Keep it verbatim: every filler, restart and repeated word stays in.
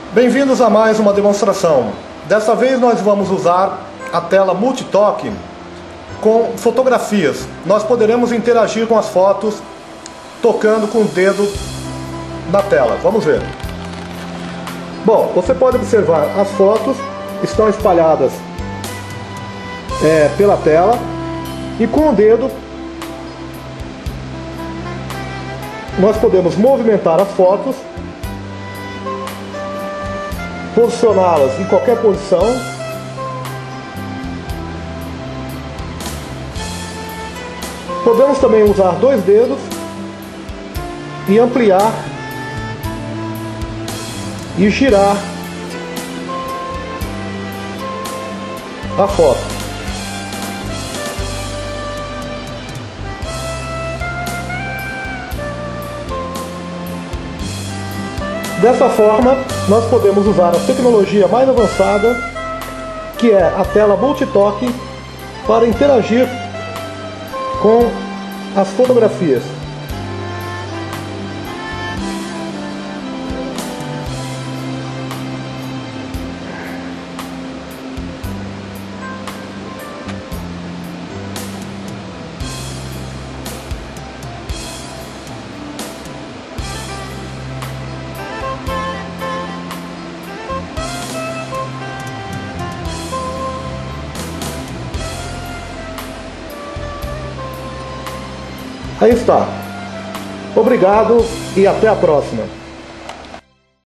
Bem-vindos a mais uma demonstração. Dessa vez nós vamos usar a tela multitoque com fotografias. Nós poderemos interagir com as fotos tocando com o dedo na tela. Vamos ver. Bom, você pode observar as fotos estão espalhadas é, pela tela e com o dedo nós podemos movimentar as fotos, posicioná-las em qualquer posição, podemos também usar dois dedos e ampliar e girar a foto. Dessa forma, nós podemos usar a tecnologia mais avançada, que é a tela multitoque, para interagir com as fotografias. Aí está. Obrigado e até a próxima.